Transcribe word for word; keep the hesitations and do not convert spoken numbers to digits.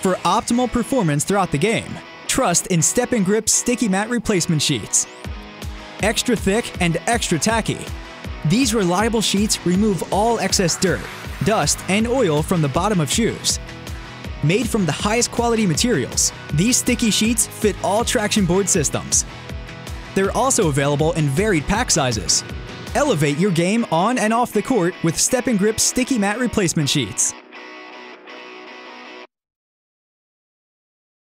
For optimal performance throughout the game, trust in StepNGrip sticky mat replacement sheets. Extra thick and extra tacky, these reliable sheets remove all excess dirt, dust, and oil from the bottom of shoes. Made from the highest quality materials, these sticky sheets fit all traction board systems. They're also available in varied pack sizes. Elevate your game on and off the court with StepNGrip sticky mat replacement sheets.